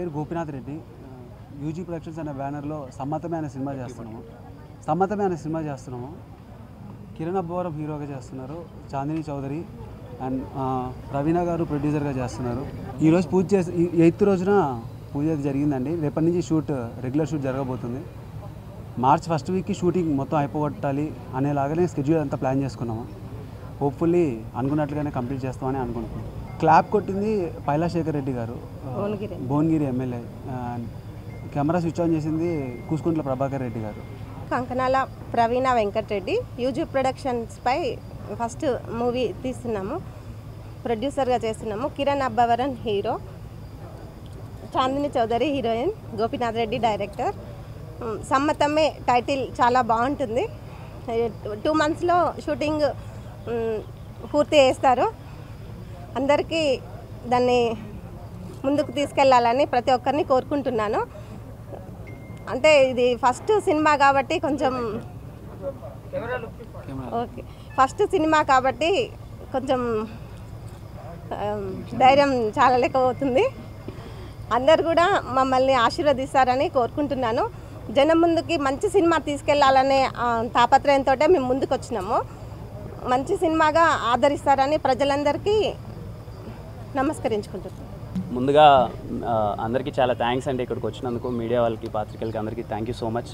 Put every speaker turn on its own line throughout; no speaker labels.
పేరు Gopinath Reddy. UG productions అనే బ్యానర్లో సమ్మతమే అనే సినిమా చేస్తున్నాము. కిరణ్ అబ్బవరం హీరోగా చేస్తున్నారు, చాందిని చౌదరి అండ్ ప్రవీణ గారు ప్రొడ్యూసర్గా చేస్తున్నారు. ఈరోజు పూజ చేసి 8th రోజున పూజ జరిగిందండి. రేపటి నుంచి రెగ్యులర్ షూట్ జరగబోతుంది. మార్చ్ 1st వీక్కి షూటింగ్ మొత్తం అయిపోగొట్టాలి అనేలాగానే స్కెడ్యూల్ అంతా ప్లాన్ చేసుకున్నాము. హోప్ఫుల్లీ అనుకున్నట్లుగానే కంప్లీట్ చేస్తామని అనుకుంటున్నాం. క్లాప్ కొట్టింది పైలాశేఖర్ రెడ్డి గారు, Bhuvanagiri MLA. Camera switch on చేసింది కూసుకుంట్ల ప్రభాకర్ రెడ్డి గారు.
కంకనాల ప్రవీణ వెంకటరెడ్డి. యూజీ ప్రొడక్షన్స్పై ఫస్ట్ మూవీ తీస్తున్నాము, ప్రొడ్యూసర్గా చేస్తున్నాము. Kiran Abbavaram hero, Chandini Chowdary heroine, Gopinath Reddy director. Sammathame title చాలా బాగుంటుంది. 2 monthsలో షూటింగ్ పూర్తి చేస్తారు. అందరికీ దాన్ని ముందుకు తీసుకెళ్లాలని ప్రతి ఒక్కరిని కోరుకుంటున్నాను. అంటే ఇది ఫస్ట్ సినిమా కాబట్టి కొంచెం ధైర్యం చాలా లేకపోతుంది. అందరు కూడా మమ్మల్ని ఆశీర్వదిస్తారని కోరుకుంటున్నాను. జనం ముందుకి మంచి సినిమా తీసుకెళ్లాలనే తాపత్రయంతో మేము ముందుకు వచ్చినాము. మంచి సినిమాగా ఆదరిస్తారని ప్రజలందరికీ నమస్కరించుకుంటున్నాను.
ముందుగా అందరికీ చాలా థ్యాంక్స్ అండి ఇక్కడికి వచ్చినందుకు. మీడియా వాళ్ళకి, పాత్రికలకి అందరికీ థ్యాంక్ యూ సో మచ్.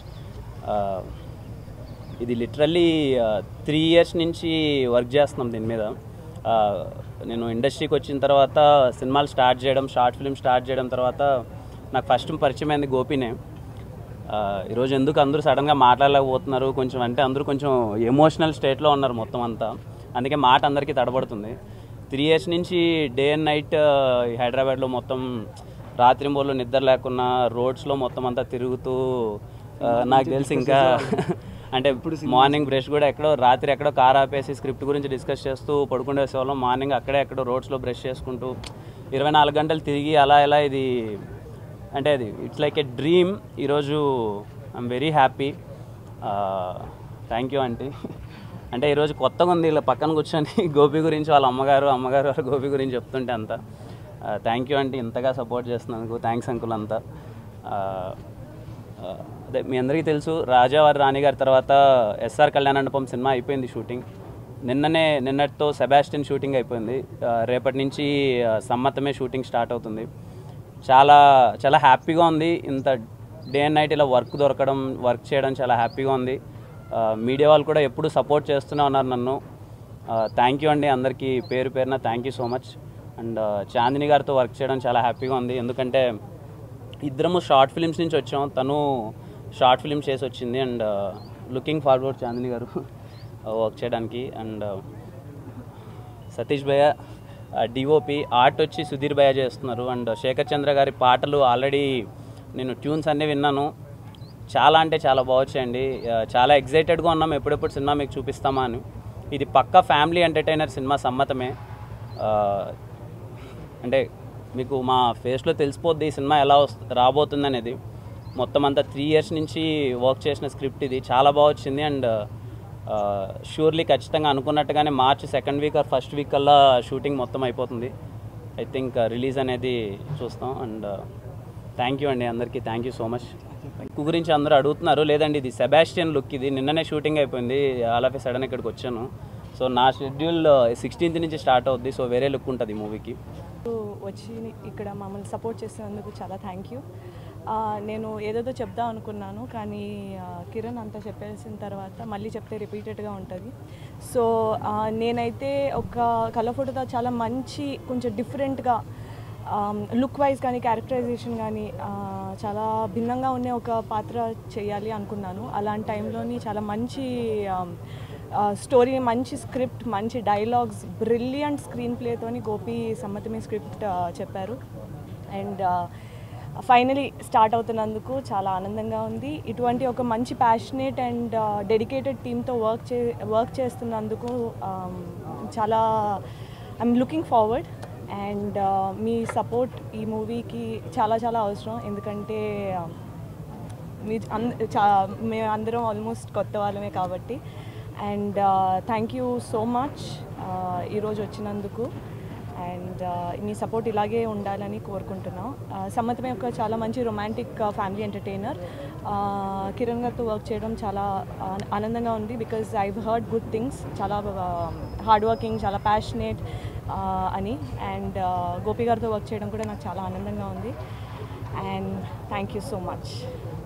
ఇది లిటరల్లీ 3 years నుంచి వర్క్ చేస్తున్నాం దీని మీద. నేను ఇండస్ట్రీకి వచ్చిన తర్వాత సినిమాలు స్టార్ట్ చేయడం, షార్ట్ ఫిల్మ్ స్టార్ట్ చేయడం తర్వాత నాకు ఫస్ట్ పరిచయం అయింది గోపినే. ఈరోజు ఎందుకు అందరూ సడన్గా మాట్లాడలేకపోతున్నారు కొంచెం అంటే అందరూ కొంచెం ఎమోషనల్ స్టేట్లో ఉన్నారు మొత్తం అంతా, అందుకే మాట అందరికీ తడబడుతుంది. 3 years నుంచి డే అండ్ నైట్ హైదరాబాద్లో మొత్తం రాత్రింబోళ్ళు నిద్ర లేకున్నా రోడ్స్లో మొత్తం అంతా తిరుగుతూ, నాకు తెలిసి ఇంకా అంటే మార్నింగ్ బ్రష్ కూడా రాత్రి ఎక్కడో కార్ ఆపేసి స్క్రిప్ట్ గురించి డిస్కస్ చేస్తూ పడుకునే వాళ్ళం. మార్నింగ్ ఎక్కడో రోడ్స్లో బ్రష్ చేసుకుంటూ 24 గంటలు తిరిగి అలా ఇది అంటే అది ఇట్స్ లైక్ ఏ డ్రీమ్. ఈరోజు I'm very happy. Thank you aunty. అంటే ఈరోజు కొత్తగా ఉంది, ఇలా పక్కన కూర్చొని గోపి గురించి వాళ్ళ అమ్మగారు వాళ్ళ గోపి గురించి చెప్తుంటే అంతా థ్యాంక్ యూ ఆంటీ, ఇంతగా సపోర్ట్ చేస్తున్నందుకు. థ్యాంక్స్ అంకుల్ అంతా. అదే మీ అందరికీ తెలుసు, రాజావారి రాణిగారి తర్వాత ఎస్ఆర్ కళ్యాణమండపం సినిమా అయిపోయింది షూటింగ్. నిన్నటితో సెబాస్టియన్ షూటింగ్ అయిపోయింది. రేపటి నుంచి సమ్మతమే షూటింగ్ స్టార్ట్ అవుతుంది. చాలా చాలా హ్యాపీగా ఉంది. ఇంత డే అండ్ నైట్ ఇలా వర్క్ చేయడం చాలా హ్యాపీగా ఉంది. మీడియా వాళ్ళు కూడా ఎప్పుడు సపోర్ట్ చేస్తూనే ఉన్నారు నన్ను. థ్యాంక్ యూ అండి అందరికీ పేరు పేరున thank you so much. And Chandini గారితో వర్క్ చేయడం చాలా హ్యాపీగా ఉంది, ఎందుకంటే ఇద్దరము షార్ట్ ఫిలిమ్స్ నుంచి వచ్చాం. తను షార్ట్ ఫిలిం చేసి వచ్చింది. అండ్ లుకింగ్ ఫార్వర్డ్ చాందిని గారు వర్క్ చేయడానికి. అండ్ సతీష్ భయ్య డిఓపి, ఆర్ట్ వచ్చి సుధీర్ భయ్య చేస్తున్నారు. అండ్ శేఖర్ చంద్ర గారి పాటలు ఆల్రెడీ నేను ట్యూన్స్ అన్నీ విన్నాను, చాలా అంటే చాలా బాగొచ్చాయండి. చాలా ఎగ్జైటెడ్గా ఉన్నాం ఎప్పుడెప్పుడు సినిమా మీకు చూపిస్తామా అని. ఇది పక్కా ఫ్యామిలీ ఎంటర్టైనర్ సినిమా, సమ్మతమే. అంటే మీకు మా ఫేస్లో తెలిసిపోద్ది ఈ సినిమా ఎలా రాబోతుంది అనేది. మొత్తం అంతా 3 years నుంచి వర్క్ చేసిన స్క్రిప్ట్ ఇది, చాలా బాగా వచ్చింది. అండ్ షూర్లీ ఖచ్చితంగా అనుకున్నట్టుగానే March 2nd week or 1st week కల్లా షూటింగ్ మొత్తం అయిపోతుంది. ఐ థింక్ రిలీజ్ అనేది చూస్తాం. అండ్ థ్యాంక్ యూ అండి అందరికీ, thank you so much. Look గురించి అందరూ అడుగుతున్నారు, లేదండి ఇది సెబాస్టియన్ లుక్, ఇది నిన్ననే షూటింగ్ అయిపోయింది. ఆల్ ఆఫ్ ఏ సడన్ ఇక్కడికి వచ్చాను. సో నా షెడ్యూల్ 16th నుంచి స్టార్ట్ అవుద్ది. సో వేరే లుక్ ఉంటుంది మూవీకి.
వచ్చి ఇక్కడ మమ్మల్ని సపోర్ట్ చేసినందుకు చాలా థ్యాంక్ యూ. నేను ఏదేదో చెప్దాం అనుకున్నాను, కానీ కిరణ్ అంతా చెప్పేసిన తర్వాత మళ్ళీ చెప్తే రిపీటెడ్గా ఉంటుంది. సో నేనైతే ఒక కలర్ ఫోటోతో చాలా మంచి, కొంచెం డిఫరెంట్గా లుక్ వైజ్ కానీ క్యారెక్టరైజేషన్ కానీ చాలా భిన్నంగా ఉండే ఒక పాత్ర చేయాలి అనుకున్నాను. అలాంటి టైంలోని చాలా మంచి స్టోరీ, మంచి స్క్రిప్ట్, మంచి డైలాగ్స్, బ్రిలియంట్ స్క్రీన్ ప్లేతోని గోపి సమ్మతమే స్క్రిప్ట్ చెప్పారు. అండ్ ఫైనలీ స్టార్ట్ అవుతున్నందుకు చాలా ఆనందంగా ఉంది. ఇటువంటి ఒక మంచి ప్యాషనేట్ అండ్ డెడికేటెడ్ టీమ్తో వర్క్ చేస్తున్నందుకు చాలా ఐఎమ్ లుకింగ్ ఫార్వర్డ్. అండ్ మీ సపోర్ట్ ఈ మూవీకి చాలా చాలా అవసరం, ఎందుకంటే మేము అందరం ఆల్మోస్ట్ కొత్త వాళ్ళమే కాబట్టి. And thank you so much ఈరోజు వచ్చినందుకు. అండ్ మీ సపోర్ట్ ఇలాగే ఉండాలని కోరుకుంటున్నాం. సమ్మతమే ఒక చాలా మంచి రొమాంటిక్ ఫ్యామిలీ ఎంటర్టైనర్. కిరణ్ గారితో వర్క్ చేయడం చాలా ఆనందంగా ఉంది. Because I heard good things. చాలా హార్డ్ వర్కింగ్, చాలా ప్యాషనేట్ అని. అండ్ గోపి గారితో వర్క్ చేయడం కూడా నాకు చాలా ఆనందంగా ఉంది. And thank you so much.